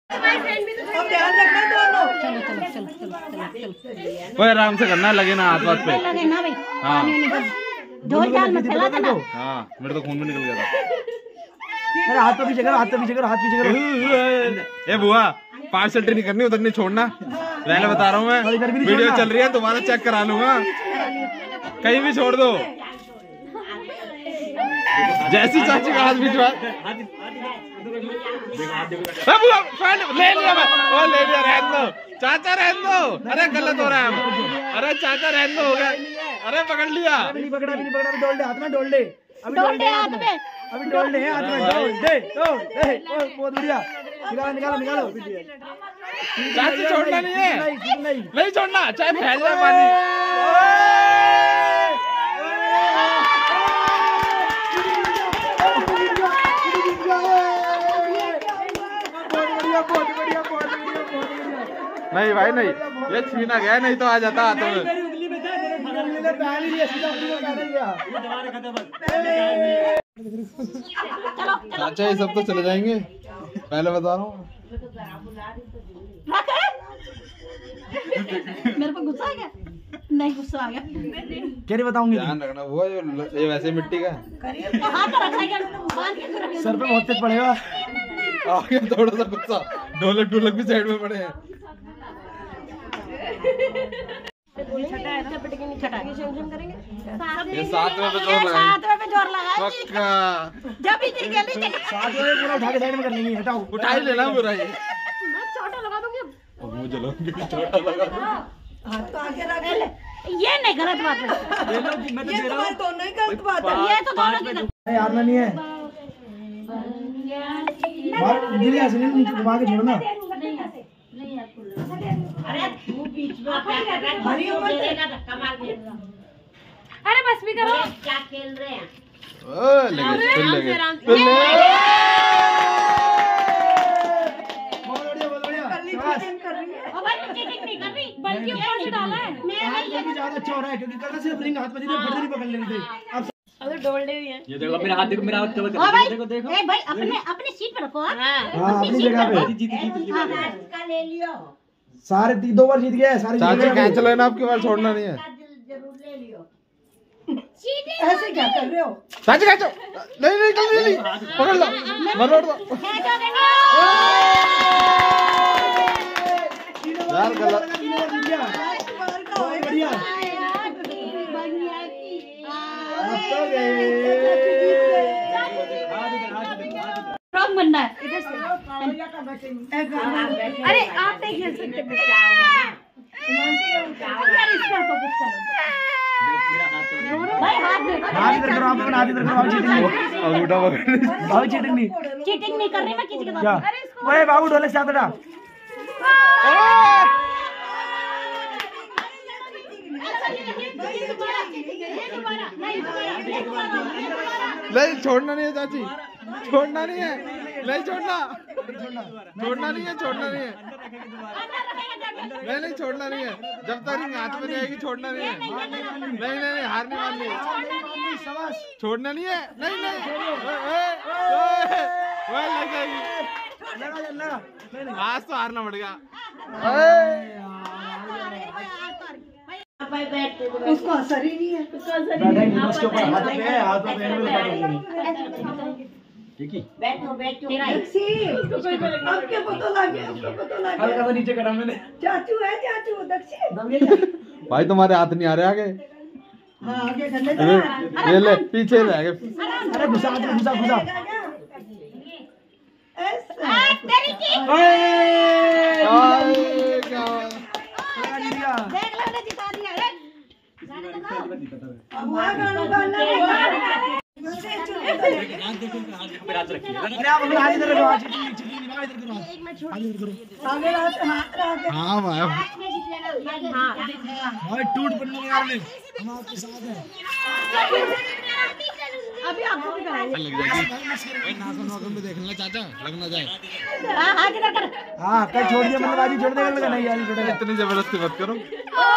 चलो चलो चलो चलो चलो ओए आराम से करना, लगे ना हाथ पे लगे ना भाई। हाँ ढोल चाल मत चला देना। हाँ मेरे तो खून में निकल गया था। अरे हाथ पे पीछे करो, हाथ पे पीछे करो, हाथ पीछे करो। ए बुआ 5 सेंटी नहीं करनी, उधर नहीं छोड़ना। पहले बता रहा हूँ मैं, वीडियो चल रही है, तुम्हारा चेक करा लूंगा, कहीं भी छोड़ दो। जैसी चाची का हाथ भिजवा ले लिया मैं, ओ ले लिया, रहने दो चाचा, रहने दो। अरे गलत हो रहा है हम, अरे चाचा रहने दो, हो गया। अरे पकड़ लिया, नहीं पकड़ा, अभी नहीं पकड़ा, अभी डोल दे हाथ में, डोल दे, अभी डोल दे हाथ में, अभी डोल दे हाथ में, डोल दे, डोल दे। बहुत बढ़िया, निकालो निकालो निकालो। चाची छोड़ना नहीं है, नहीं नहीं छोड़ना, चाहे फैल जाए पानी। नहीं भाई नहीं, ये छीना गया, नहीं तो आ जाता हाथों में। चाचा ये सब तो चले जाएंगे, पहले बता रहा हूँ। मेरे पे गुस्सा आ गया? नहीं गुस्सा आ गया। क्या बताऊंगी? ध्यान रखना, वो ये वैसे मिट्टी का है। हाथ तो रखा है, बांध के रखा है। सर पे बहुत तेज पड़ेगा। आगे थोड़ा सा गुस्सा, ढोलक ढोलक भी साइड में पड़े हैं। ये 7वें पे जोर लगा, 7वें पे जोर लगा पक्का। जब इधर के लिए 7वें पूरा उठा के साइड में कर लेंगे, हटाओ। उठा ही लेना पूरा ये। मैं छोटा लगा दूंगी। अब मुंह जलाऊंगी, छोटा लगा दूंगी। हाथ तो आगे रख ले। ये नहीं गलत बात है, ले लो, मैं तो दे रहा हूं। दोनों ही गलत बात है, ये तो दोनों की गलत। नहीं हाथ में नहीं है, बाहर गिर ऐसे नहीं, नीचे घुमा के छोड़ना। अरे बस भी करो। क्या खेल रहे हैं? बहुत बढ़िया, चीटिंग नहीं कर रही, बल्कि ऊपर से डाला है। ये ज्यादा अच्छा हो रहा है, क्योंकि कल सिर्फ रिंग हाथ में थी, फट नहीं पकड़ लेनी थी। अब अगर डोल दे रही है। ये देखो मेरा हाथ, देखो मेरा हाथ, देखो देखो। ए भाई अपने अपनी सीट पे रखो। हाँ अपनी जगह पे का ले लियो, सारे 2 बार जीत गए, सारे जीत चाचा गए। कैंच लेना, आपके बार छोड़ना नहीं है। जरूर ले लियो। ऐसे क्या कर रहे हो? चाचा कैंचो, नहीं नहीं नहीं पकड़ लो, मरोड़ दो यार, गलत। बहुत बढ़िया, रॉन्ग बनना है इधर से। अरे आप नहीं खेल सकते यार, इसका तो कुछ करो भाई। हाथ इधर करो, आप अपना हाथ इधर करो, आप चीटिंग नहीं, अंगूठा पकड़, भाई चीटिंग नहीं। चीटिंग नहीं कर रही मैं किसी के क्या? साथ। ओए बाबू ढोलक से हाथ हटा। नहीं छोड़ना नहीं है चाची, छोड़ना नहीं है, नहीं छोड़ना, छोड़ना नहीं है, छोड़ना नहीं है, नहीं नहीं छोड़ना नहीं है, जब तक रिंग हाथ में नहीं आएगी छोड़ना नहीं है। नहीं नहीं नहीं, हार नहीं माननी, छोड़ना नहीं है, नहीं नहीं लग जाएगी, आज तो हारना पड़ेगा। उसको असर ही नहीं है, उसके ऊपर हाथ पे है, हाथ पे है। ठीक है, बैठो बैठो। अब क्या पता लगे, हल्का सा नीचे करा मैंने। चाचू है, चाचू दक्षिण। भाई तुम्हारे हाथ नहीं आ रहे आगे, हाँ आगे कर ले। ये ले पीछे ले आगे। अरे घुसा घुसा घुसा। देख लो जिता दिया है। अरे आप अपना हाथ इधर रखो, हाथ इधर करो, हाथ इधर करो। हाँ भाई भाई टूट पड़ने के यार, हम आपके साथ हैं। अभी आपको भी कराएंगे। लग जाएगी, नाखून वाखून पे देख लेना चाचा, लग ना जाए। हाँ हाँ किधर कर। हाँ कल छोड़ दिया, मतलब आज ही छोड़ देगा, लगा नहीं आज ही छोड़ेगा। इतनी जबरदस्ती मत करो।